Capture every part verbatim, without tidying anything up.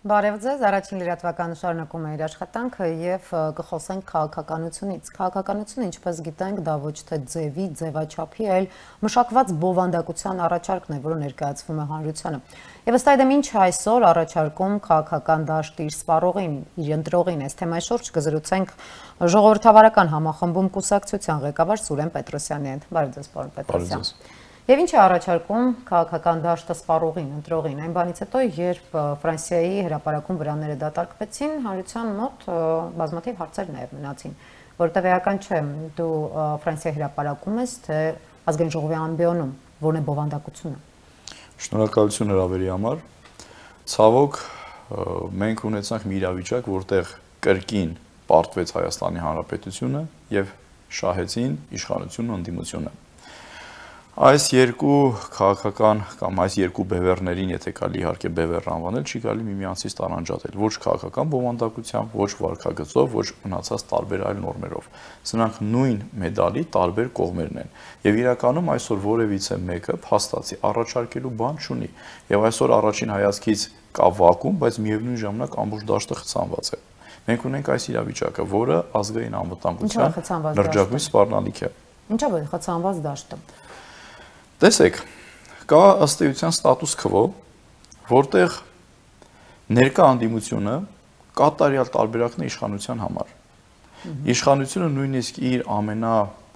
Բարև ձեզ, առաջին լրատվականը շարունակում է իր աշխատանքը եւ կխոսենք քաղաքականությունից։ Քաղաքականությունը, ինչպես գիտենք, դա ոչ թե ձևի, ձևաչափի, այլ մշակված բովանդակության առաջարկն է, որը ներկայացվում է հանրությանը։ Եվ ըստ այդմ ինչ այսօր առաջարկում քաղաքական դաշտի իր սպառողին, իր ընտրողին, այս թեմայի շուրջ կզրուցենք ժողովրդավարական համախմբում կուսակցության ղեկավար Սուրեն Պետրոսյանի հետ։ Բարև ձեզ, պարոն Պետրոսյան։ Եվ ինչ է առաջարկում քաղաքական դաշտը սպառողին, ընտրողին, այն բանից հետո, երբ Ֆրանսիայի հրապարակում վրանները դատարկվեցին, հանրության մոտ բազմաթիվ հարցեր նաև մնացին, որովհետև էական չէ, դու Ֆրանսիայի հրապարակում ես, թե ազգային ժողովի ամբիոնում, որն է բովանդակությունը։ Շնորհակալություն հրավերի համար։ Ցավոք, մենք ունեցանք մի իրավիճակ, որտեղ կրկին պարտվեց Հայաստանի Հանրապետությունը եւ շահեցին իշխանությունն ու ընդդիմությունը։ Այս երկու քաղաքական կամ այս երկու բևեռներին, եթե կարելի իհարկե բևեռ անվանել, չի կարելի միմյանցից տարանջատել, ոչ քաղաքական բովանդակությամբ, ոչ վարքագծով, ոչ մնացած տարբեր այլ նորմերով։ Սրանք նույն մեդալի տարբեր կողմերն են։ Եվ իրականում այսօր որևիցե մեկը փաստացի առաջարկելու բան չունի։ Եվ այսօր առաջին հայացքից կա վակուում, բայց միևնույն ժամանակ ամբողջ դաշտը խցանված է։ Մենք ունենք այս իրավիճակը, որը ազգային անվտանգության լրջագույն սպառնալիք է։ Ինչա՞ է խցանված դաշտը։ Տեսեք, կա ըստ էության ստատուս քվո, որտեղ ներկա ընդդիմությունը կատարյալ տարբերակն է իշխանության համար։ Իշխանությունը նույնիսկ իր ամենա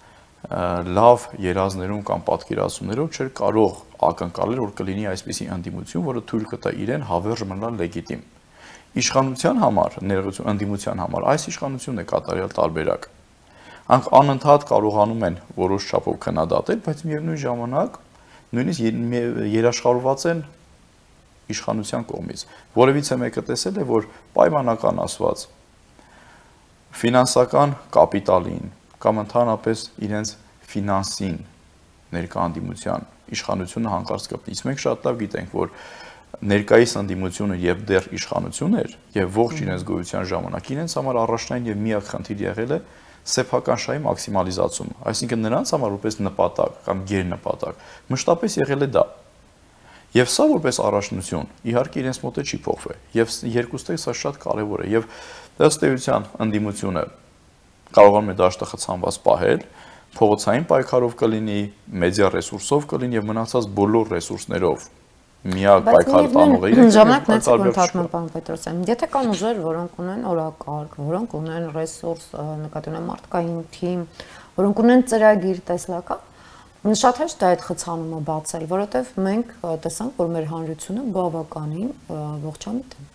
լավ երազներում կամ պատկերացումներով չէր կարող ակնկալել, որ կլինի այսպիսի ընդդիմություն, որը թույլ կտա իրեն հավերժ մնալ լեգիտիմ։ Իշխանության համար, ընդդիմության համար այս իշխանությունն է կատարյալ տարբերակ։ Անք անընդհատ կարողանում են որոշ չափով քննադատել, բայց միևնույն ժամանակ նույնիսկ երաշխավորված են իշխանության կողմից։ Որևիցե մեկը տեսել է, որ պայմանական ասված ֆինանսական կապիտալին կամ ընդհանրապես իրենց ֆինանսին ներկա ընդդիմության իշխանությունը հանկարծ կպնի։ Մենք շատ լավ գիտենք, որ ներկայիս ընդդիմությունը եւ դեռ իշխանություն էր եւ ողջ իրենց գոյության ժամանակ իրենց համար առաջնային եւ միակ խնդիր եղել է սեփական շահի մաքսիմալիզացումը, այսինքն նրանց համար որպես նպատակ կամ գերնպատակ մշտապես եղել է դա։ Եվ սա որպես առաջնություն, իհարկե իրենց մոտ չի փոխվել, եւ երկուստեք սա շատ կարեւոր է, եւ ըստ էության ընդդիմությունը կարողանում է դաշտը խցանված պահել, փողոցային պայքարով կլինի, մեդիա ռեսուրսով կլինի եւ մնացած բոլոր ռեսուրսներով միակ պայքար տանողը իրենք ժամանակն է ընդհատում պարոն Պետրոսյան։ Եթե կան ուժեր, որոնք ունեն օրակարգ, որոնք ունեն ռեսուրս, նկատի ունեմ մարդկային թիմ, որոնք ունեն ծրագիր տեսլական, շատ հեշտ է այդ խցանումը բացել, որովհետև մենք տեսանք, որ մեր հանրությունը բավականին ողջամիտ է։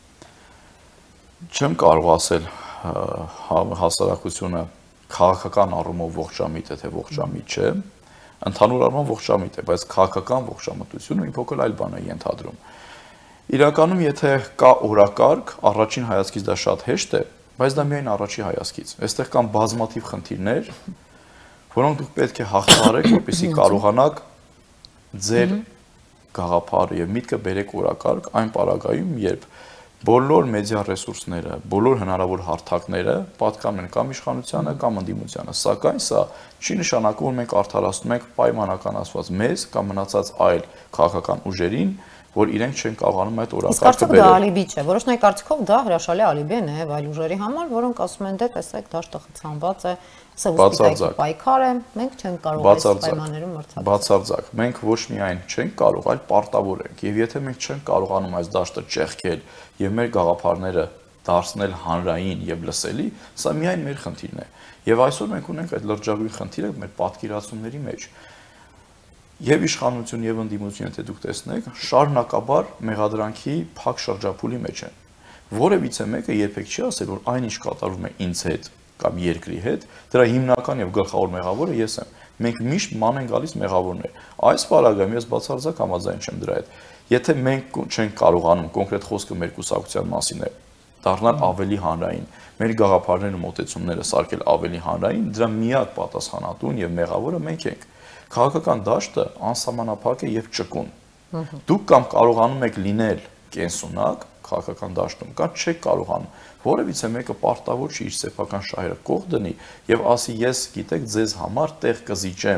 Չեմ կարող ասել հասարակությունը քաղաքական առումով ողջամիտ է, թե ողջամիտ չէ։ Ընդհանուր առմամբ ողջամիտ է, բայց քաղաքական ողջամտությունը մի փոքր այլ բան է ենթադրում։ Իրականում, եթե կա օրակարգ, առաջին հայացքից դա շատ հեշտ է, բայց դա միայն առաջի հայացքից։ Այստեղ կան բազմաթիվ խնդիրներ, որոնք դուք պետք է հաղթահարեք, որպեսզի կարողանաք ձեր գաղափարը եւ միտքը բերեք օրակարգ այն պարագայում, երբ բոլոր մեդիա ռեսուրսները, բոլոր հնարավոր հարթակները պատկանում են կամ իշխանությանը, կամ ընդդիմությանը, սակայն սա չի նշանակում, որ մենք արդարացնում ենք պայմանական ասված մեզ կամ մնացած այլ քաղաքական ուժերին, որ իրենք չեն կարողանում այդ օրակարգը բերել։ Իսկ դա ալիբի չէ, որոշների կարծիքով դա հրաշալի ալիբի է նաև այլ ուժերի համար, որոնք ասում են, դե տեսեք, դաշտը խցանված է, սեւուսպիտակի պայքար է, մենք չենք կարող այս պայմաններում մրցակցել։ Բացարձակ, մենք ոչ միայն չենք կարող, այլ պարտավոր ենք, եւ եթե մենք չենք կարողանում այս դաշտը ճեղքել եւ մեր գաղափարները դարձնել հանրային եւ լսելի, սա միայն մեր խնդիրն է։ Եվ այսօր մենք ունենք այդ լրջագույն խնդիրը մեր պատկերացումների մեջ։ Եվ իշխանություն եւ ընդդիմություն, եթե դուք տեսնեք, շարունակաբար մեղադրանքի փակ շրջափուլի մեջ են։ Որևիցե մեկը երբեք չի ասել, որ այնինչ կատարվում է ինձ հետ կամ երկրի հետ, դրա հիմնական եւ գլխավոր մեղավորը ես եմ։ Մենք միշտ ման են գալիս մեղավորներ։ Այս պարագայում ես բացարձակ համաձայն չեմ դրա հետ։ Եթե մենք չենք կարողանում, կոնկրետ խոսքը մեր կուսակցության մասին է, դառնալ ավելի հանրային, մեր գաղափարներն ու մոտեցումները սարքել ավելի հանրային, դրա միակ պատասխանատուն եւ մեղավորը մենք ենք։ Քաղաքական դաշտը անսահմանափակ է եւ ճկուն։ Դուք կամ կարողանում եք լինել կենսունակ քաղաքական դաշտում, կամ չեք կարողանում։ Որևիցե մեկը պարտավոր չի իր սեփական շահերը կողմ դնի եւ ասի ես, գիտեք, ձեզ համար տեղ կզիջեմ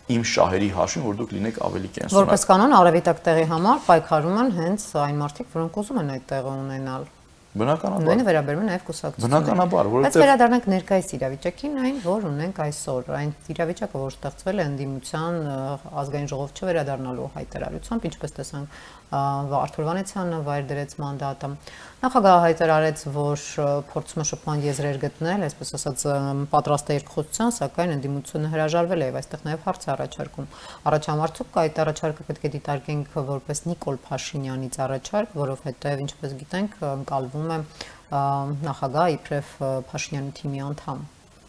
իմ շահերի հաշվին, որ դուք լինեք ավելի կենսունակ։ Որպես կանոն արևիտակ տեղի համար պայքարում են հենց այն մարդիկ, որոնք ուզում են այդ տեղը ունենալ։ Բնականաբար։ Նույնը վերաբերում է նաև կուսակցություններին։ Բնականաբար, որովհետև Բայց վերադառնանք ներկայիս իրավիճակին, այն, որ ունենք այսօր, այն իրավիճակը, որ ստեղծվել է ընդդիմության ազգային ժողով չվերադառնալու հայտարարությամբ, ինչպես տեսանք Արթուր Վանեցյանը վայր դրեց մանդատը։ Նախագահը հայտարարեց, որ փորձում է շփման եզրեր գտնել, այսպես ասած, պատրաստ է երկխոսության, սակայն ընդդիմությունը հրաժարվել է եւ այստեղ նաեւ հարց է առաջարկում։ Առաջամարտում կա այդ առաջարկը պետք է դիտարկենք որպես Նիկոլ Փաշինյանից առաջարկ, որովհետեւ ինչպես գիտենք, ընկալվում է նախագահ իբրև Փաշինյանի թիմի անդամ։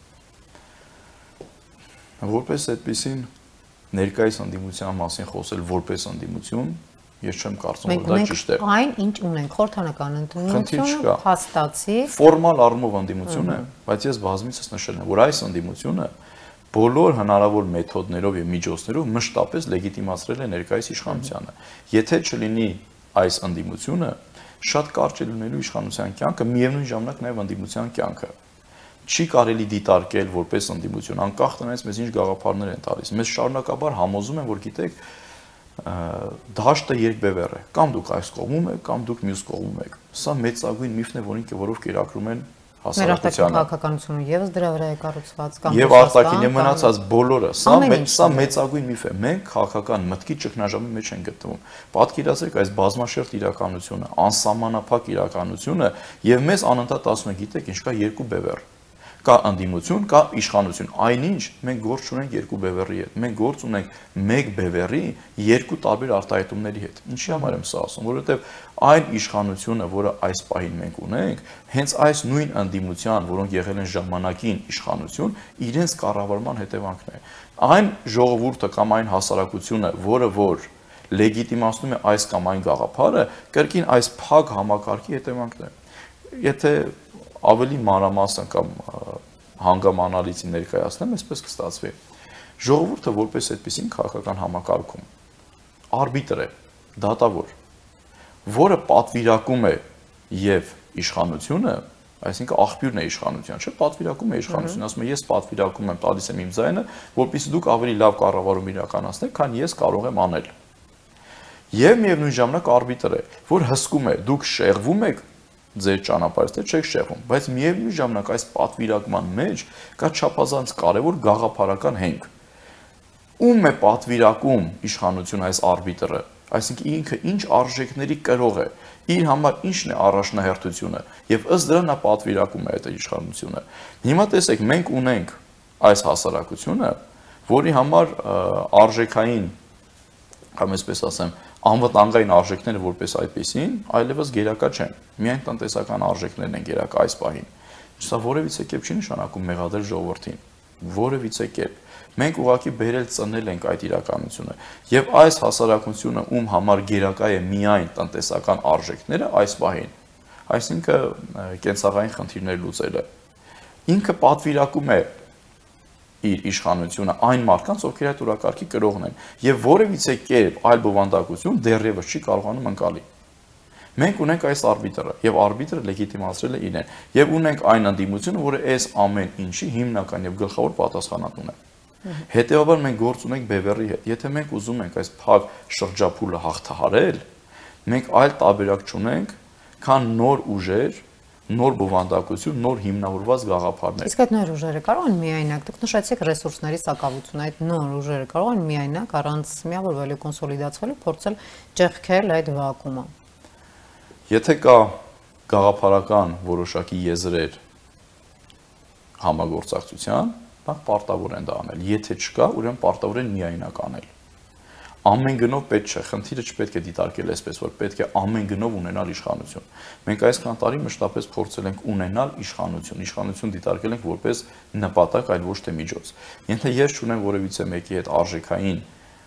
Որպես այդպեսին ներկայիս ընդդիմության մասին խոսել որպես ընդդիմություն, ես չեմ կարծում, որ դա ճիշտ է։ Մենք այն, ինչ ունենք, խորհրդանական ընդդիմությունը հաստատի։ Ֆորմալ առումով ընդդիմություն է, բայց ես բազմիցս նշել եմ, որ այս ընդդիմությունը բոլոր հնարավոր մեթոդներով եւ միջոցներով մշտապես լեգիտիմացրել է ներկայիս իշխանությանը։ Եթե չլինի այս ընդդիմությունը, շատ կարճ է լինելու իշխանության կյանքը, միևնույն ժամանակ նաեւ ընդդիմության կյանքը։ Չի կարելի դիտարկել որպես ընդդիմություն, անկախ տնից մեզ ինչ գաղափարներ են տալիս։ Մեզ շարունակաբար համոզում են, որ գիտեք, դաշտը երկբևեռ է, կամ դուք այս կողմում եք, կամ դուք մյուս կողմում եք։ Սա մեծագույն միֆն է, որով կերակրում են հասարակությանը։ Մեր քաղաքականությունը եւս դրա վրա է կառուցված, կամ եւ արտաքին եւ մնացած բոլորը, սա սա մեծագույն միֆ է։ Մենք քաղաքական մտքի ճգնաժամի մեջ ենք գտնվում։ Պատկերացրեք այս բազմաշերտ իրականությունը, անսահմանափակ իրականությունը, եւ մեզ անընդհատ ասում են, գիտեք, ինչ կա երկու բևեռ։ Կա ընդդիմություն, կա իշխանություն։ Այնինչ մենք գործ ունենք երկու բևեռի հետ։ Մենք գործ ունենք մեկ բևեռի երկու տարբեր արտահայտումների հետ։ Ինչի համար եմ սա ասում, որովհետև այն իշխանությունը, որը այս պահին մենք ունենք, հենց այս նույն ընդդիմության, որոնք եղել են ժամանակին իշխանություն, իրենց կառավարման հետևանքն է։ Այն ժողովուրդը կամ այն հասարակությունը, որը որ լեգիտիմացնում է այս կամ այն գաղափարը, կրկին այս փակ համակարգի հետևանքն է։ Եթե ավելի մանրամասն կամ հանգամանալիցի ներկայացնեմ, այսպես կստացվի։ Ժողովուրդը որպես այդպիսին քաղաքական համակարգում արբիտր է, դատավոր, որը պատվիրակում է եւ իշխանությունը, այսինքն աղբյուրն է իշխանության, չէ՞, պատվիրակում է իշխանությունը, ասում է ես պատվիրակում եմ, տալիս եմ իմ ձայնը, որպեսզի դուք ավելի լավ կառավարում իրականացնեք, քան ես կարող եմ անել։ Եվ միևնույն ժամանակ արբիտր է, որ հսկում է, դուք շեղվում եք ձեր ճանապարհից թե չեք շեղվում, բայց միևնույն ժամանակ այս պատվիրակման մեջ կա չափազանց կարևոր գաղափարական հենք։ Ում է պատվիրակում իշխանությունը այս արբիտրը, այսինքն ինքը ինչ արժեքների կրող է, իր համար ինչն է առաջնահերթությունը, եւ ըստ դրա նա պատվիրակում է այդ իշխանությունը։ Հիմա տեսեք, մենք ունենք այս հասարակությունը, որի համար արժեքային, կամ այսպես ասեմ, անվտանգային արժեքները որպես այդպեսին այլևս գերակա չեն։ Միայն տնտեսական արժեքներն են գերակա այս պահին։ Սա որևիցե կերպ չի նշանակում մեղադրել ժողովրդին։ Որևիցե կերպ։ Մենք ուղղակի բերել ծնել ենք այդ իրականությունը։ Եվ այս հասարակությունը, ում համար գերակա է միայն տնտեսական արժեքները այս պահին, այսինքն կենցաղային խնդիրներ լուծելը, ինքը պատվիրակում է իր իշխանությունը այն մարդկանց, ովքեր այդ օրակարգի կրողն են, եւ որևիցե կերպ այլ բովանդակություն դեռևս չի կարողանում ընկալի։ Մենք ունենք այս արբիտրը, եւ արբիտրը լեգիտիմացրել է իրեն, եւ ունենք այն ընդդիմությունը, որը այս ամեն ինչի հիմնական եւ գլխավոր պատասխանատուն է։ Հետեւաբար մենք գործ ունենք բևեռի հետ։ Եթե մենք ուզում ենք այս փակ շրջափուլը հաղթահարել, մենք այլ տարբերակ չունենք, քան նոր ուժեր, նոր բովանդակություն, նոր հիմնավորված գաղափարներ։ Իսկ այդ նոր ուժերը կարող են միայնակ, դուք նշեցիք ռեսուրսների սակավությունը, այդ նոր ուժերը կարող են միայնակ առանց միավորվելու, կոնսոլիդացվելու, փորձել ճեղքել այդ վակումը։ Եթե կա գաղափարական որոշակի եզրեր համագործակցության, նրանք պարտավոր են դա անել։ Եթե չկա, ուրեմն պարտավոր են միայնակ անել։ Ամեն գնով պետք չէ, խնդիրը չպետք է դիտարկել այսպես, որ պետք է ամեն գնով ունենալ իշխանություն։ Մենք այսքան տարի մշտապես փորձել ենք ունենալ իշխանություն, իշխանություն դիտարկել ենք որպես նպատակ, այլ ոչ թե միջոց։ Եթե ես չունեմ որևիցե մեկի հետ արժեքային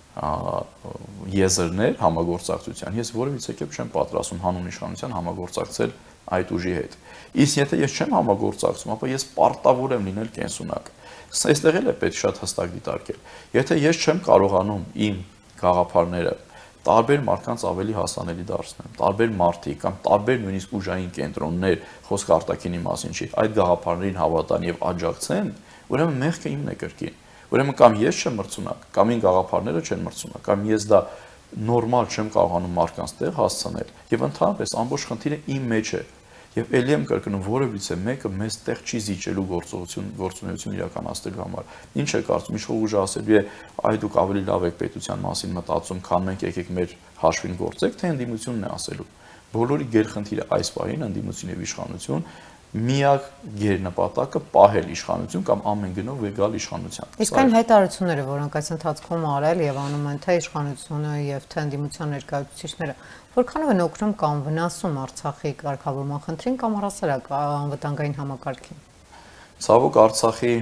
եզրներ համագործակցության, ես որևիցե կերպ չեմ պատրաստում հանուն իշխանության համագործակցել այդ ուժի հետ։ Իսկ եթե ես չեմ համագործակցում, ապա ես պարտավոր եմ լինել կենսունակ։ Սա այստեղ էլ է պետք շատ հստակ դիտարկել։ Եթե ես չեմ կարողանում իմ գաղափարները տարբեր մարդկանց ավելի հասանելի դարձնեմ, տարբեր մարդիկ կամ տարբեր նույնիսկ ուժային կենտրոններ, խոսքը արտաքինի մասին չի, այդ գաղափարներին հավատան եւ աջակցեն, ուրեմն մեղքը իմն է կրկին։ Ուրեմն կամ ես չեմ մրցունակ, կամ ին գաղափարները չեն մրցունակ, կամ ես դա նորմալ չեմ կարողանում մարդկանց տեղ հասցնել, եւ ընդհանրապես ամբողջ խնդիրը իմ մեջ է։ Եվ ելի եմ կրկնում, որևիցե մեկը մեզ տեղ չի զիջելու գործողություն, գործունեություն իրականացնելու համար։ Ինչ է կարծում, ինչ որ ուժը ասելու է, այ դուք ավելի լավ եք պետության մասին մտածում, քան մենք, եկեք մեր հաշվին գործեք, թե ընդդիմությունն է ասելու։ Բոլորի գերխնդիրը այս պահին ընդդիմություն եւ իշխանություն միակ գերնպատակը պահել իշխանություն կամ ամեն գնով գալ իշխանության։ Իսկ այն հայտարարությունները, որոնք այս ընթացքում արել եւ անում են թե իշխանությունը եւ թե ընդդիմության ներկայացուցիչները, որքանով են օգնում կամ վնասում Արցախի կարգավորման խնդրին կամ առասարակ անվտանգային համակարգին։ Ցավոք Արցախի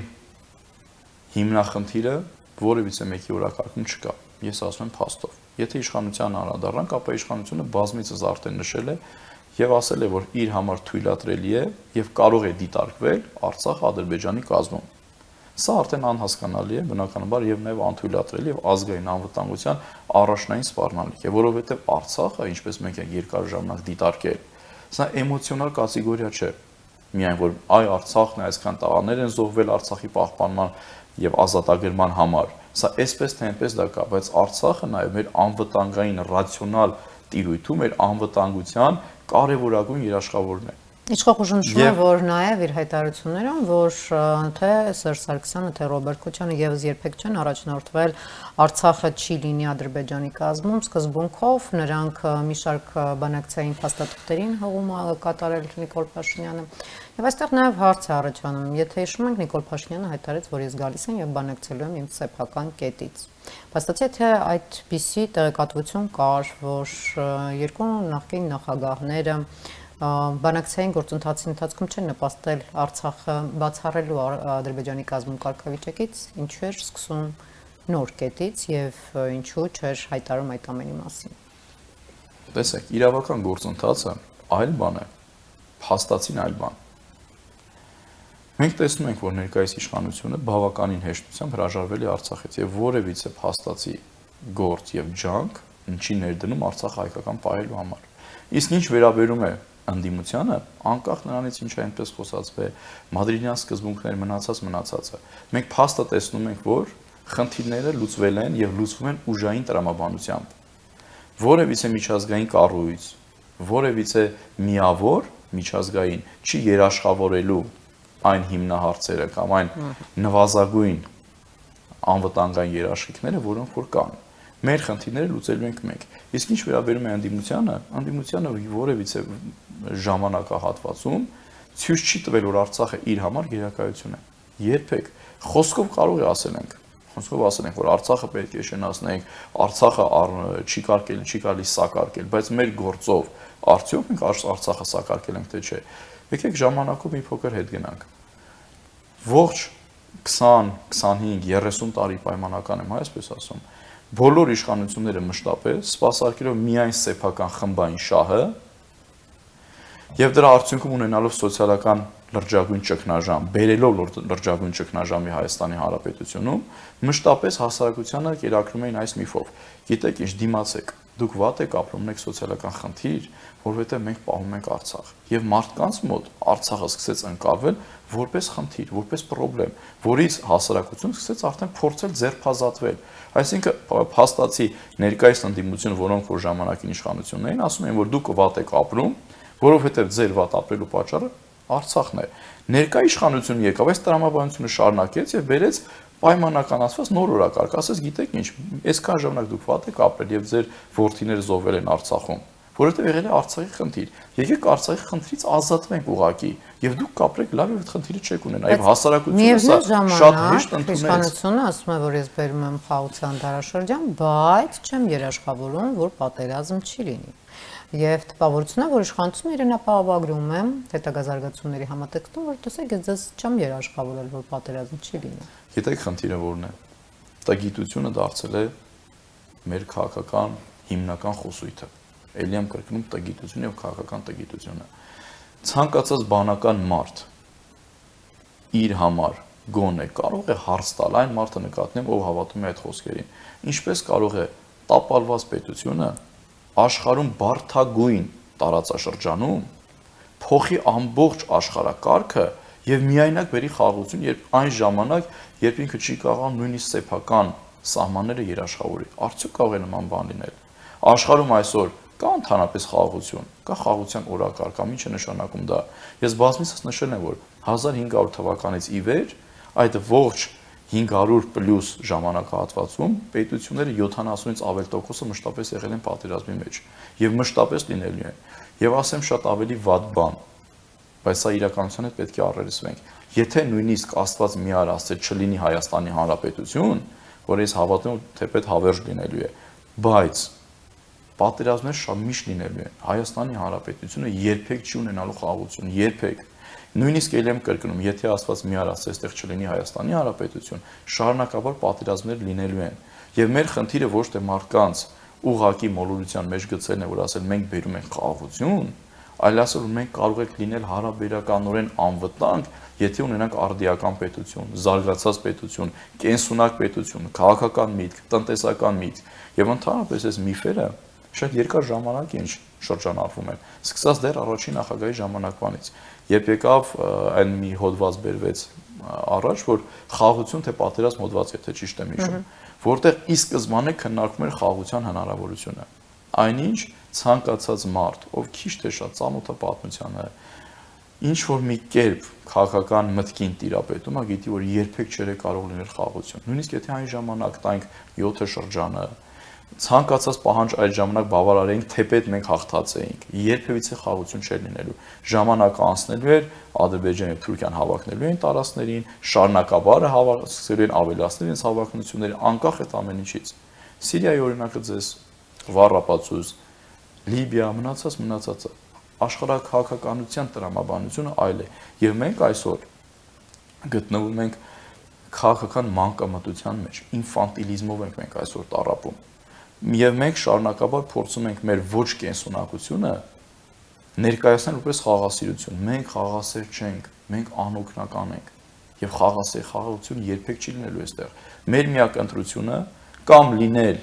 հիմնախնդիրը որևիցե մեկի օրակարգում չկա։ Ես ասում եմ փաստով։ Եթե իշխանության անդրադառնանք, ապա իշխանությունը բազմիցս արդեն նշել է եւ ասել է, որ իր համար թույլատրելի է եւ կարող է դիտարկվել Արցախ Ադրբեջանի կազմում։ Սա արդեն անհասկանալի է, բնականաբար եւ նաեւ անթույլատրելի եւ ազգային անվտանգության առաջնային սպառնալիք է, որովհետեւ Արցախը, ինչպես մենք ենք երկար ժամանակ դիտարկել, սա էմոցիոնալ կատեգորիա չէ։ Միայն որ այ Արցախն է, այսքան տաղաներ են զոհվել Արցախի պահպանման եւ ազատագրման համար։ Սա այսպես թե այնպես դա կա, բայց Արցախը նաեւ մեր անվտանգային ռացիոնալ տիրույթում մեր անվտանգության կարևորագույն երաշխավորն է։ Իշխող ուժը որ նաև իր հայտարարություններում, որ թե Սերժ Սարգսյանը, թե Ռոբերտ Քոչյանը եւս երբեք չեն առաջնորդվել Արցախը չի լինի Ադրբեջանի կազմում, սկզբունքով նրանք մի շարք բանակցային փաստաթղթերին հողում կատարել Նիկոլ Փաշինյանը։ Եվ այստեղ նաև հարց է առաջանում, եթե հիշում ենք Նիկոլ Փաշինյանը հայտարարեց, որ ես գալիս եմ եւ բանակցելու եմ իմ սեփական կետից։ Փաստացի թե այդպիսի տեղեկատվություն կար, որ երկու նախկին նախագահները բանակցային գործընթացի ընթացքում չեն նպաստել Արցախը բացառելու Ադրբեջանի կազմում կարգավիճակից, ինչու էր սկսում նոր կետից եւ ինչու չէր հայտարարում այդ ամենի մասին։ Տեսեք, իրավական գործընթացը այլ բան է, փաստացին այլ բան։ Մենք տեսնում ենք, որ ներկայիս իշխանությունը բավականին հեշտությամբ հրաժարվել է Արցախից եւ որևիցե փաստացի գործ եւ ջանք ինչի ներդնում Արցախը հայկական պահելու համար։ Իսկ ինչ վերաբերում է ընդդիմությանը, անկախ նրանից ինչ է այնպես խոսածվե, մադրիդյան սկզբունքներ մնացած մնացածը։ Մենք փաստը տեսնում ենք, որ խնդիրները լուծվել են եւ լուծվում են ուժային տրամաբանությամբ։ Որևիցե միջազգային կառույց, որևիցե միավոր միջազգային չի երաշխավորելու այն հիմնահարցերը կամ այն նվազագույն անվտանգային երաշխիքները, որոնք որ կան։ Մեր խնդիրները լուծելու ենք մենք։ Իսկ ինչ վերաբերում է ընդդիմությանը, ընդդիմությանը որևիցե ժամանակահատվածում ցույց չի տվել, որ Արցախը իր համար գերակայություն է։ Երբեք խոսքով կարող է ասել ենք, խոսքով ասել ենք, որ Արցախը պետք է շենացնենք, Արցախը չի կարգել, չի գալիս սակարկել, բայց մեր գործով արդյոք մենք Արցախը սակարկել ենք թե չէ։ Եկեք ժամանակով մի փոքր հետ գնանք։ Ողջ քսան, քսանհինգ, երեսուն տարի պայմանական եմ, այսպես ասում։ Բոլոր իշխանությունները մշտապես սպասարկելով միայն սեփական խմբային շահը եւ դրա արդյունքում ունենալով սոցիալական լրջագույն ճգնաժամ, բերելով լրջագույն ճգնաժամի Հայաստանի Հանրապետությունում, մշտապես հասարակությանը կերակրում էին այս միֆով. գիտեք ինչ, դիմացեք, դուք վատ եք ապրում, ունեք սոցիալական խնդիր, որովհետեւ մենք պահում ենք Արցախ։ Եվ մարդկանց մոտ Արցախը սկսեց ընկալվել որպես խնդիր, որպես խնդրեմ, որից հասարակությունը սկսեց արդեն փորձել ձերբազատվել։ Այսինքն փաստացի ներկայիս ընդդիմություն, որոնք որ ժամանակին իշխանությունն էին, ասում են, որ դուք վատ եք ապրում, որովհետեւ ձեր վատ ապրելու պատճառը Արցախն է։ Ներկայ իշխանությունը եկավ, այս տրամաբանությունը շարունակեց եւ բերեց պայմանականացված նոր օրակարգ, ասես գիտեք ինչ, այսքան ժամանակ դուք վատ եք ապրել եւ ձեր որդիները զոհվել են Արցախում, որովհետեւ եղել է Արցախի խնդիր։ Եկեք Արցախի խնդրից ազատվենք ուղակի եւ դուք կապրեք լավ եւ այդ խնդիրը չեք ունենա։ Եվ հասարակությունը սա շատ հեշտ ընդունեց։ Իշխանությունը ասում է, որ ես բերում եմ խաղաղության դարաշրջան, բայց չեմ երաշխավորում, որ պատերազմ չի լինի։ Եվ տպավորությունն է, որ իշխանությունը իրեն ապահովագրում է հետագա զարգացումների համատեքստում, որ տեսեք, ես ձեզ չեմ երաշխավորել, որ պատերազմ չի լինի։ Գիտեք խնդիրը որն է։ Տգիտությունը դարձել է մեր քաղաքական հիմնական խոսույթը։ Էլի եմ կրկնում տգիտություն եւ քաղաքական տգիտությունը։ Ցանկացած բանական մարդ իր համար գոնե կարող է հարց տալ այն մարդը նկատնեմ, ով հավատում է այդ խոսքերին։ Ինչպես կարող է տապալված պետությունը աշխարհում բարթագույն տարածաշրջանում փոխի ամբողջ աշխարհակարգը եւ միայնակ բերի խաղաղություն, երբ այն ժամանակ, երբ ինքը չի կարող նույնիսկ սեփական սահմանները երաշխավորի։ Արդյոք կարող է նման բան լինել։ Աշխարհում այսօր կա ընդհանրապես խաղաղություն, կա խաղաղության օրակարգ, ինչ է նշանակում դա։ Ես բազմիցս նշել եմ, որ հազար հինգ հարյուր թվականից ի վեր այդ ողջ հինգ հարյուր պլյուս ժամանակահատվածում պետությունները յոթանասունից ավել տոկոսը մշտապես եղել են պատերազմի մեջ եւ մշտապես լինելու են։ Եվ ասեմ շատ ավելի վատ բան, բայց սա իրականության հետ պետք է առերեսվենք։ Եթե նույնիսկ Աստված մի օր ասել չլինի Հայաստանի Հանրապետություն, որ ես հավատում եմ թե պետք հավերժ լինելու է, բայց պատերազմներ շատ միշտ լինելու են։ Հայաստանի Հանրապետությունը երբեք չի ունենալու խաղաղություն, երբեք։ Նույնիսկ ել եմ կրկնում, եթե Աստված մի օր ասել այստեղ չլինի Հայաստանի Հանրապետություն, շարունակաբար պատերազմներ լինելու են։ Եվ մեր խնդիրը ոչ թե մարդկանց ուղղակի մոլորության մեջ գցելն է, որ ասել մենք բերում ենք խաղաղություն, այլ ասել որ մենք կարող ենք լինել հարաբերականորեն անվտանգ, եթե ունենանք արդիական պետություն, զարգացած պետություն, կենսունակ պետություն, քաղաքական միտք, տնտեսական միտք, եւ ընդհանրապես այս միֆերը շատ երկար ժամանակ ինչ շրջանառվում են, սկսած դեռ առաջին նախագահի ժամանակվանից, երբ եկավ այն մի հոդված բերվեց առաջ, որ խաղաղություն թե պատերազմ հոդված, եթե ճիշտ եմ հիշում, որտեղ ի սկզբանե քննարկվում էր խաղաղության հնարավորությունը։ Այնինչ ցանկացած մարդ, ով քիչ թե շատ ծանոթ է պատմությանը, ինչ որ մի կերպ քաղաքական մտքին տիրապետում է, գիտի որ երբեք չէր կարող լինել խաղաղություն։ Նույնիսկ եթե այն ժամանակ տանք յոթ շրջանը, ցանկացած պահանջ այդ ժամանակ բավարարեինք, թեպետ մենք հաղթած էինք, երբևիցե խաղաղություն չէր լինելու։ Ժամանակը անցնելու էր, Ադրբեջանը եւ Թուրքիան հավաքնելու էին տարածքներին, շարունակաբար հավաքելու են, ավելացնելու են հավաքնությունները, անկախ այդ ամեն ինչից։ Սիրիայի օրինակը ձեզ վառապացուց, Լիբիա, մնացած մնացածը, աշխարհաքաղաքականության տրամաբանությունը այլ է։ Եվ մենք այսօր գտնվում ենք քաղաքական մանկամտության մեջ, ինֆանտիլիզմով ենք մենք այսօր տառապում։ Եվ մենք շարունակաբար փորձում ենք մեր ոչ կենսունակությունը ներկայացնել որպես խաղաղասիրություն։ Մենք խաղաղասեր չենք, մենք անօգնական ենք։ Եվ խաղաղասեր խաղաղություն երբեք չի լինելու այստեղ։ Մեր միակ ընտրությունը կամ լինել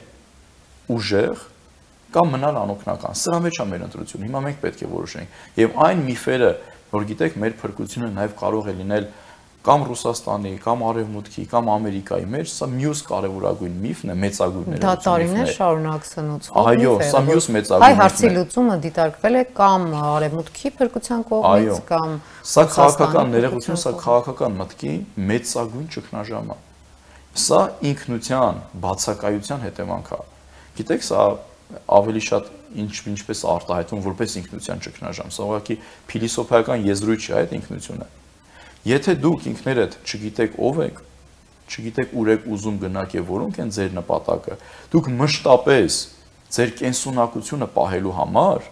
ուժեղ, կամ մնալ անօգնական։ Սրա մեջ է մեր ընտրությունը։ Հիմա մենք պետք է որոշենք։ Եվ այն միֆերը, որ գիտեք, մեր փրկությունը նաև կարող է լինել կամ Ռուսաստանի, կամ Արևմուտքի, կամ Ամերիկայի մեջ, սա մյուս կարևորագույն միֆն է, մեծագույն ներողություն։ Դա տարիներ շարունակ սնուցվում։ Այո, սա մյուս մեծագույն միֆն է։ Հայ հարցի լուծումը դիտարկվել է կամ Արևմուտքի փրկության կողմից, կամ սա քաղաքական ներողություն, սա քաղաքական մտքի մեծագույն ճգնաժամ է։ Սա ինքնության, բացակայության հետևանք է։ Գիտեք, սա ավելի շատ ինչ ինչպես արտահայտվում որպես ինքնության ճգնաժամ, սա ուղղակի փիլիսոփայական եզրույթ չէ այդ ինքնությունը։ Եթե դուք ինքներդ չգիտեք ով եք, չգիտեք ուր եք ուզում գնաք եւ որոնք են ձեր նպատակը, դուք մշտապես ձեր կենսունակությունը պահելու համար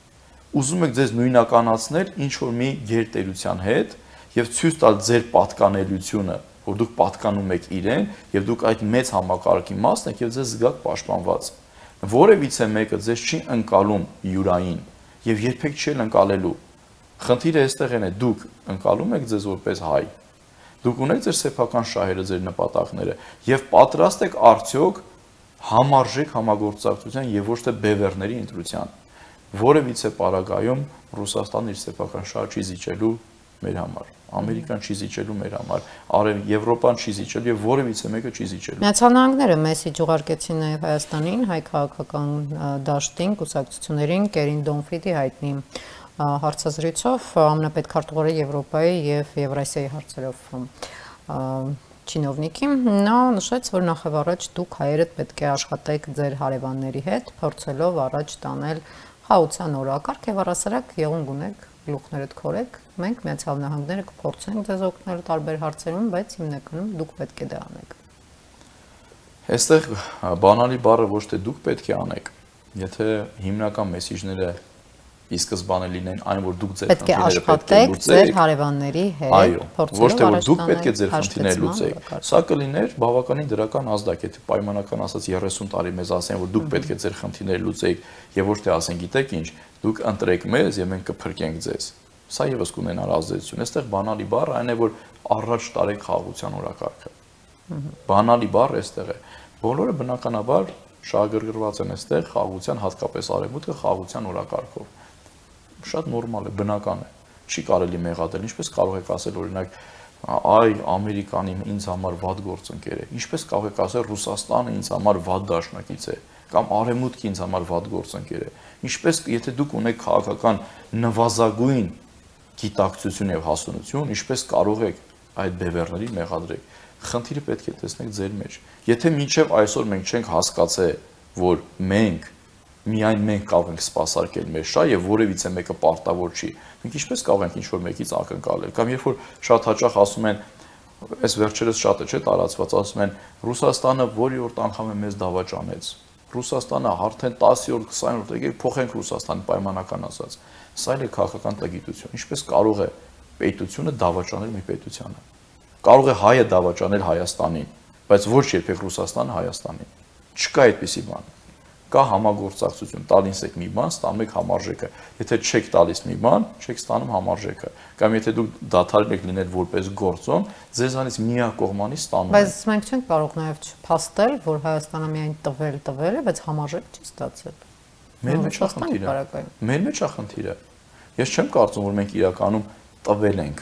ուզում եք ձեզ նույնականացնել ինչ որ մի գերտերության հետ եւ ցույց տալ ձեր պատկանելիությունը, որ դուք պատկանում եք իրեն եւ դուք այդ մեծ համակարգի մասն եք եւ ձեզ զգաք պաշտպանված։ Որևիցե մեկը ձեզ չի ընկալում յուրային եւ երբեք չի ընկալելու։ Խնդիրը այստեղ է, դուք ընկալում եք ձեզ որպես հայ։ Դուք ունեք ձեր սեփական շահերը, ձեր նպատակները եւ պատրաստ եք արդյոք համարժեք համագործակցության եւ ոչ թե բևեռների ընտրության։ Որևիցե պարագայում Ռուսաստանն իր սեփական շահը չի զիջելու մեր համար, Ամերիկան չի զիջելու մեր համար, Արև Եվրոպան չի զիջելու եւ որևիցե մեկը չի զիջելու։ Միացյալ Նահանգները մեսիջ ուղարկեցին նաեւ Հայաստանին, հայ քաղաքական դաշտին, կուսակցություններին, Կերին Դոնֆրիդի հայտնի հարցազրույցով ամենապետքարտուղարը Եվրոպայի եւ Եվրասիայի հարցերով չինովնիկի, նա նշեց, որ նախավարաջ դուք հայերդ պետք է աշխատեք ձեր հարևանների հետ, փորձելով առաջ տանել խաղաղության օրակարգ եւ առասարակ եղունգ ունեք, գլուխներդ քորեք, մենք Միացյալ Նահանգները կփորձենք ձեզ օգնել տարբեր հարցերում, բայց հիմնականում դուք պետք է դա անեք։ Այստեղ բանալի բառը ոչ թե դուք պետք է անեք, եթե հիմնական մեսիջները ի սկզբանե լինեն այն, որ դուք ձեր խնդիրները պետք է լուծեք, ձեր հարևանների հետ, ոչ թե որ դուք պետք է ձեր խնդիրները լուծեք։ Սա կլիներ բավականին դրական ազդակ, եթե պայմանական ասած երեսուն տարի մեզ ասեն, որ դուք պետք է ձեր խնդիրները լուծեք, եւ ոչ թե ասեն, գիտեք ինչ, դուք ընտրեք մեզ եւ մենք կփրկենք ձեզ։ Սա եւս կունենար ազդեցություն։ Այստեղ բանալի բառը այն է, որ առաջ տարեք խաղաղության օրակարգը։ Բանալի բառը այստեղ է։ Բոլորը բնականաբար շահագրգռված են այստեղ խաղաղության, հատկապես արևմուտքը խաղաղության օրակարգով։ Շատ նորմալ է, բնական է։ չի կարելի մեղադրել, ինչպես կարող եք ասել օրինակ այ Ամերիկան ինձ համար վատ գործընկեր է, ինչպես կարող եք ասել Ռուսաստանը ինձ համար վատ դաշնակից է, կամ Արևմուտքը ինձ համար վատ գործընկեր է, ինչպես եթե դուք ունեք քաղաքական նվազագույն գիտակցություն եւ հասունություն, ինչպես կարող եք այդ բևեռներին մեղադրել։ Խնդիրը պետք է տեսնեք ձեր մեջ։ Եթե մինչև այսօր մենք չենք հասկացել, որ մենք միայն մենք կարող ենք սպասարկել մեր շահ եւ որևիցե մեկը պարտավոր չի, մենք ինչպես կարող ենք ինչ-որ մեկից ակնկալել։ Կամ երբ որ շատ հաճախ ասում են, այս վերջերս շատը չէ տարածված, ասում են Ռուսաստանը որի օրտ անգամ է մեզ դավաճանեց։ Ռուսաստանը արդեն տասը-րդ, քսաներորդ եկեք փոխենք Ռուսաստանի պայմանական ասած։ Սա էլ է քաղաքական տգիտություն։ Ինչպես կարող է պետությունը դավաճանել մի պետությանը։ Կարող է հայը դավաճանել Հայաստանին, բայց ոչ երբեք Ռուսաստանը Հայաստանին։ Չկա այդպիսի բան։ Կա համագործակցություն, տալիս եք մի բան, ստանում եք համարժեքը։ Եթե չեք տալիս մի բան, չեք ստանում համարժեքը։ Կամ եթե դուք դադարել եք լինել որպես գործոն, ձեզանից միակողմանի ստանում եք։ Բայց մենք չենք կարող նաև չփաստել, որ Հայաստանը միայն տվել տվել է, բայց համարժեք չի ստացել։ Մեր մեջ է խնդիրը։ Մեր մեջ է խնդիրը։ Ես չեմ կարծում, որ մենք իրականում տվել ենք։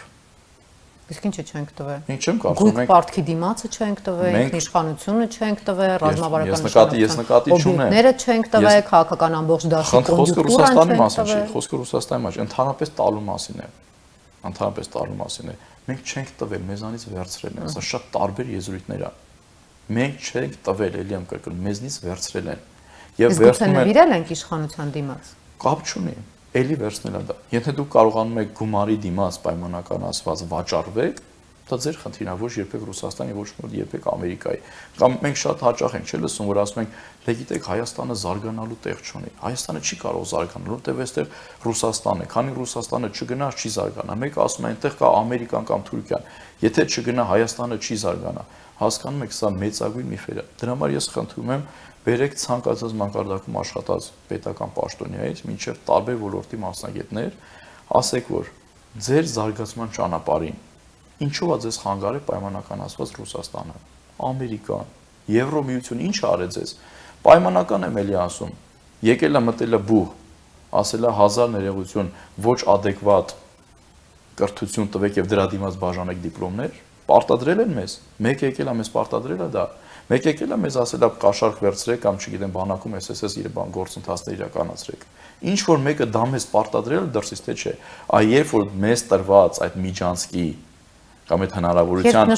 Իսկ ինչը չենք տվել։ Մենք չեմ կարծում, մենք պարտքի դիմացը չենք տվել, ինքնիշխանությունը չենք տվել, ռազմավարական օբյեկտները չենք տվել, քաղաքական ամբողջ դաշտի կոնյունկտուրան չենք տվել։ Խոսքը Ռուսաստանի մասին, ընդհանրապես տալու մասին է։ Ընդհանրապես տալու մասին է։ Մենք չենք տվել, մեզանից վերցրել են, սա շատ տարբեր եզրույթներ են։ Մենք չենք տվել, ելի եմ կրկնում, մեզնից վերցրել են։ Եվ վերցնում են նվիրել ենք իշխանության դիմաց։ Կապ չունի։ Էլի վերցնել է դա։ Եթե դուք կարողանում եք գումարի դիմաց պայմանական ասված վաճառվեք, դա ձեր խնդիրն է, ոչ երբեք Ռուսաստանի, ոչ երբեք Ամերիկայի։ Կամ մենք շատ հաճախ ենք չէ՞ լսում, որ ասում ենք, «Դե գիտեք, Հայաստանը զարգանալու տեղ չունի»։ Հայաստանը չի կարող զարգանալ, որտեղ այստեղ Ռուսաստանն է, քանի Ռուսաստանը չգնա, չի զարգանա։ Մեկը ասում է, այնտեղ կա Ամերիկան կամ Թուրքիան։ Եթե չգնա, Հայաստանը չի զարգանա։ Հասկանում եք, սա մեծագույն միֆեր է։ Դրա համար ես խնդրում եմ բերեք ցանկացած մակարդակում աշխատած պետական պաշտոնյայից մինչև տարբեր ոլորտի մասնագետներ, ասեք, որ ձեր զարգացման ճանապարհին ինչով է ձեզ խանգարել պայմանական ասված Ռուսաստանը, Ամերիկան, Եվրոմիությունը ինչ արեց ձեզ։ Պայմանական եմ էլի ասում, եկել է մտել է բուհ, ասել է հազար ներողություն, ոչ adekvat կրթություն տվեք եւ դրա դիմաց բաժանեք դիպլոմներ, պարտադրել են մեզ, մեկ եկել է մեզ պարտադրել է դա։ Մեկ եկել է մեզ ասել է կաշառք վերցրեք կամ չգիտեմ բանակում էս էս իր բան գործընթացներ իրականացրեք։ Ինչ որ մեկը դա մեզ պարտադրել դրսից թե չէ, այ երբ որ մեզ տրված այդ միջանցքի կամ այդ հնարավորության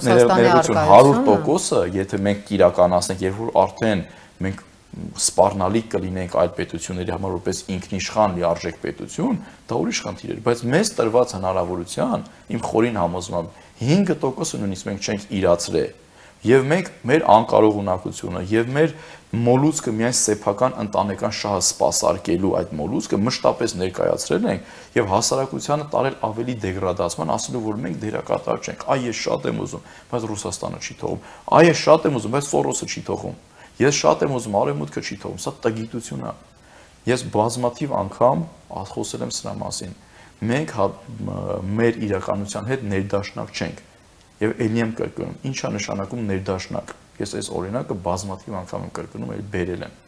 հարյուր տոկոսը, եթե մենք իրականացնենք, երբ որ արդեն մենք սպառնալիք կլինենք այլ պետությունների համար որպես ինքնիշխան լիարժեք պետություն, դա ուրիշ խնդիր է, բայց մեզ տրված հնարավորության իմ խորին համոզմամբ հինգ տոկոսը նույնիսկ մենք չենք իրացրել։ Եվ մենք մեր անկարողունակությունը եւ մեր մոլուցքը միայն սեփական ընտանեկան շահը սպասարկելու այդ մոլուցքը մշտապես ներկայացրել ենք եւ հասարակությանը տարել ավելի դեգրադացման, ասելով որ մենք դերակատար չենք։ Այ ես շատ եմ ուզում, բայց Ռուսաստանը չի թողում։ Այ ես շատ եմ ուզում, բայց Սորոսը չի թողում։ Ես շատ եմ ուզում, Արևմուտքը չի թողում։ Սա տգիտություն է։ Ես բազմաթիվ անգամ խոսել եմ սրա մասին։ Մենք մեր իրականության հետ ներդաշնակ չենք։ Եվ ելի եմ կրկնում, ինչ է նշանակում ներդաշնակ։ Ես այս օրինակը բազմաթիվ անգամ եմ կրկնում, էլ բերել եմ։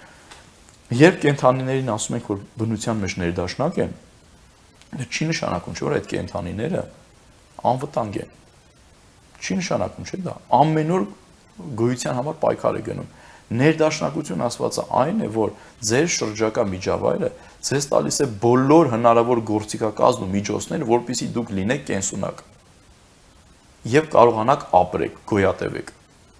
Երբ կենդանիներին ասում ենք, որ բնության մեջ ներդաշնակ են, դա չի նշանակում, չէ՞ որ այդ կենդանիները անվտանգ են։ Չի նշանակում, չէ՞ դա։ Ամեն օր գոյության համար պայքար է գնում։ Ներդաշնակություն ասվածը այն է, որ ձեր շրջակա միջավայրը ձեզ տալիս է բոլոր հնարավոր գործիքակազմ ու միջոցներ, որպեսզի դուք լինեք կենսունակ եւ կարողանաք ապրեք, գոյատևեք։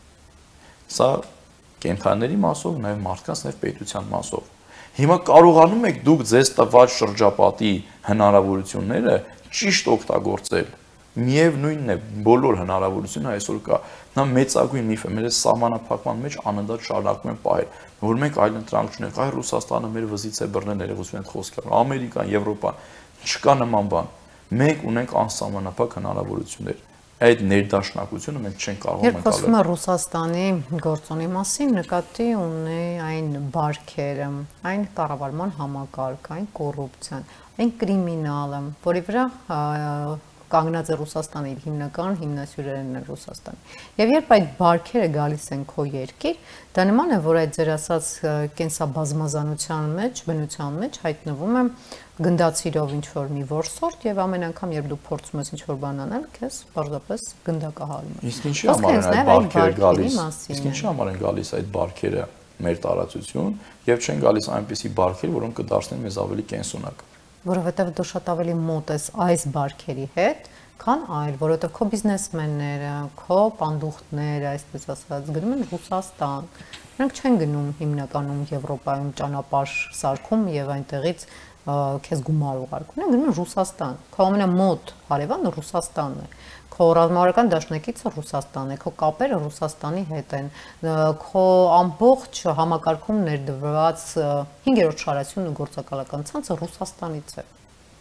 Սա կենդանիների մասով, նաեւ մարդկանց, նաեւ պետության մասով։ Հիմա կարողանում եք դուք ձեզ տված շրջապատի հնարավորությունները ճիշտ օգտագործել։ Միևնույնն է, բոլոր հնարավորությունը այսօր կա։ Նա մեծագույն միֆ է, մեր սահմանափակման մեջ անընդհատ շարունակում են պահել, որ մենք այլ ընտրանք չունենք, այ Ռուսաստանը մեր վզից է բռնել ներողություն այդ խոսքերը, Ամերիկան, Եվրոպան, չկա նման բան։ Մենք ունենք անսահմանափակ հնարավորություններ։ Այդ ներդաշնակությունը մենք չենք կարող ընկալել։ Երբ խոսվում է Ռուսաստանի գործոնի մասին, նկատի ունի այն բարքերը, այն կառավարման համակարգը, այն կոռուպցիան, այն կրիմինալը, որի վրա կանգնած է Ռուսաստանի հիմնական հիմնասյուրերն են Ռուսաստանի։ Եվ երբ այդ բարքերը գալիս են քո երկիր, դա նման է, որ այդ ձեր ասած կենսաբազմազանության մեջ, բնության մեջ հայտնվում է գնդացիրով ինչ-որ մի որսորդ եւ ամեն անգամ երբ դու փորձում ես ինչ-որ բան անել, քեզ պարզապես գնդակահարում է։ Իսկ ինչի համար են այդ բարքերը գալիս։ Իսկ ինչի համար են գալիս այդ բարքերը մեր տարածություն եւ չեն գալիս այնպիսի բարքեր, որոնք կդարձնեն մեզ ավելի կենսունակ։ Որովհետեւ դու շատ ավելի մոտ ես այս բարքերի հետ, քան այլ, որովհետեւ քո բիզնեսմենները, քո պանդուխտները, այսպես ասած, գնում են Ռուսաստան։ Նրանք չեն գնում հիմնականում Եվրոպայում ճանապարհ սարքում եւ այնտեղից քեզ գումար ուղարկում են, գնում են Ռուսաստան։ Քո ամենամոտ հարևանը Ռուսաստանն է։ Քո ռազմավարական դաշնակիցը Ռուսաստանն է, քո կապերը Ռուսաստանի հետ են, քո ամբողջ համակարգում ներդրված հինգերորդ շարասյունն ու գործակալական ցանցը Ռուսաստանից է։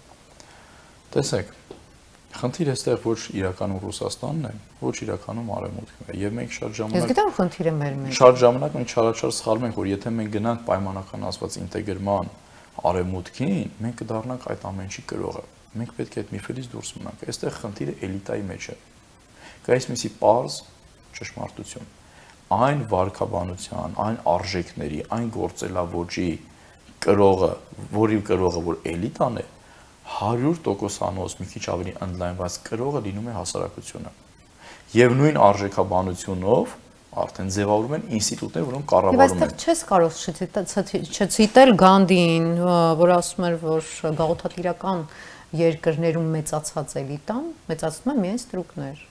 Տեսեք, խնդիրը այստեղ ոչ իրականում Ռուսաստանն է, ոչ իրականում Արևմուտքն է, եւ մենք շատ ժամանակ Ես գիտեմ խնդիրը մեր մեջ։ Շատ ժամանակ մենք չարաչար սխալվում ենք, որ եթե մենք գնանք պայմանականացված ինտեգրման Արևմուտքին, մենք կդառնանք այդ ամեն ինչի կրողը։ Մենք պետք է այդ միֆերից դուրս մնանք։ Այստեղ խնդիրը էլիտայի մեջ է։ Գայիս միսի պարզ ճշմարտություն։ Այն վարկաբանության, այն արժեքների, այն գործելավոճի կրողը, որի կրողը որ էլիտան է, հարյուր տոկոսանոց մի քիչ ավելի ընդլայնված կրողը լինում է հասարակությունը։ Եվ նույն արժեքաբանությունով արդեն ձևավորում են ինստիտուտներ, որոնք կառավարում են։ Եվ այստեղ չես կարող չցիտել Գանդին, որ ասում էր, որ գաղութատիրական երկրներում մեծացած էլիտան մեծացնում է միայն ստրուկներ։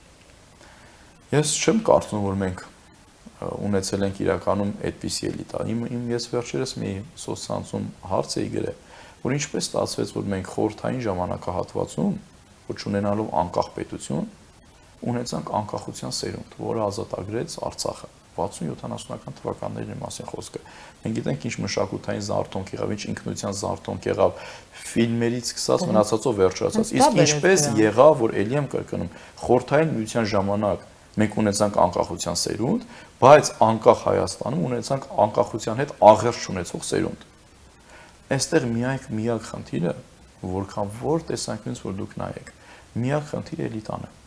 Ես չեմ կարծում, որ մենք ունեցել ենք իրականում այդպիսի էլիտա։ Իմ ես վերջերս մի սոցցանցում հարց էի գրել, որ ինչպես ստացվեց, որ մենք խորհրդային ժամանակահատվածում, որ ունենալով անկախ պետություն, ունեցանք անկախության սերունդ, որը ազատագրեց Արցախը վաթսուն-յոթանասունական թվականների մասին խոսքը։ Մենք գիտենք ինչ մշակութային զարթոնք եղավ, ինչ ինքնության զարթոնք եղավ, ֆիլմերից սկսած մնացածով վերջացած։ Իսկ ինչպես եղավ, որ էլի եմ կրկնում, խորհրդային միության ժամանակ մենք ունեցանք անկախության սերունդ, բայց անկախ Հայաստանում ունեցանք անկախության հետ աղերս չունեցող սերունդ։ Այստեղ միակ միակ խնդիրը, որքան որ տեսանկյունից որ դուք նայեք, միակ խնդիրը էլիտան է։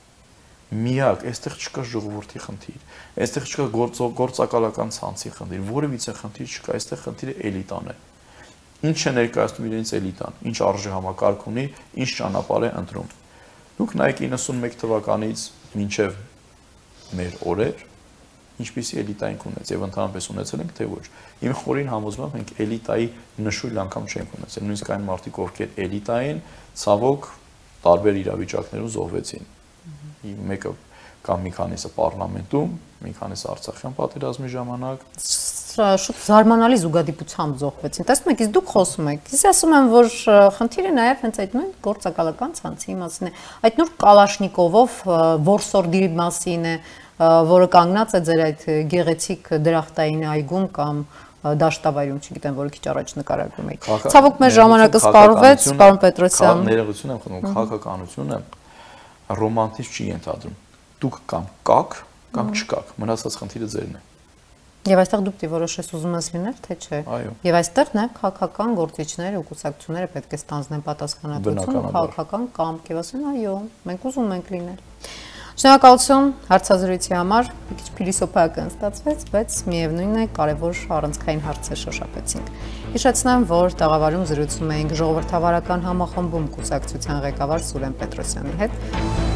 Միակ, այստեղ չկա ժողովրդի խնդիր, այստեղ չկա գործակալական ցանցի խնդիր, որևիցե խնդիր չկա, այստեղ խնդիրը էլիտան է։ Ինչ է ներկայացնում իրենց էլիտան, ինչ արժե համակարգ ունի, ինչ ճանապարհ է ընտրում։ Դուք նայեք իննսունմեկ թվականից մինչև մեր օրեր, ինչպիսի էլիտա ենք ունեցել եւ ընդհանրապես ունեցել ենք, թե ոչ։ Իմ խորին համոզմամբ մենք էլիտայի նշույլ անգամ չենք ունեցել, նույնիսկ այն մարդիկ, ովքեր էլիտա են, ցավոք տարբեր իրավիճակներում զոհվեցին։ Մեկը կամ մի քանիսը պարլամենտում, մի քանիսը Արցախյան պատերազմի ժամանակ շուտ զարմանալի զուգադիպությամբ զոհվեցին։ Տեսնում եք, իսկ դուք խոսում եք։ Ես ասում եմ, որ խնդիրը նաև հենց այդ նույն գործակալական ցանցի մասին է։ Այդ նոր Կալաշնիկովով որսորդի մասին է, որը կանգնած է ձեր այդ գեղեցիկ դրախտային այգում կամ դաշտավայրում, չգիտեմ, որը քիչ առաջ նկարագրում եք։ Ցավոք մեր ժամանակը սպառվեց, պարոն Պետրոսյան։ Ներողություն եմ խնդրում, քաղաքականությունը ռոմանտիզմ չի ենթադրում։ Դուք կամ կաք, կամ չկաք, մնացած խնդիրը ձերն է։ Եվ այստեղ դուք դի որոշես ուզում ես լինել, թե չէ։ Եվ այստեղ նաև քաղաքական գործիչները ու կուսակցությունները պետք է ստանձնեն պատասխանատվություն քաղաքական կամք եւ ասեն, այո, մենք ուզում ենք լինել։ Շնորհակալություն հարցազրույցի համար, մի քիչ փիլիսոփայական ստացվեց, բայց միևնույն է կարևոր առանցքային հարցեր շոշափեցինք։ Հիշեցնեմ, որ տաղավարում զրուցում էինք ժողովրդավարական համախմբում կուսակցության ղեկավար Սուրեն Պետրոսյանի հետ։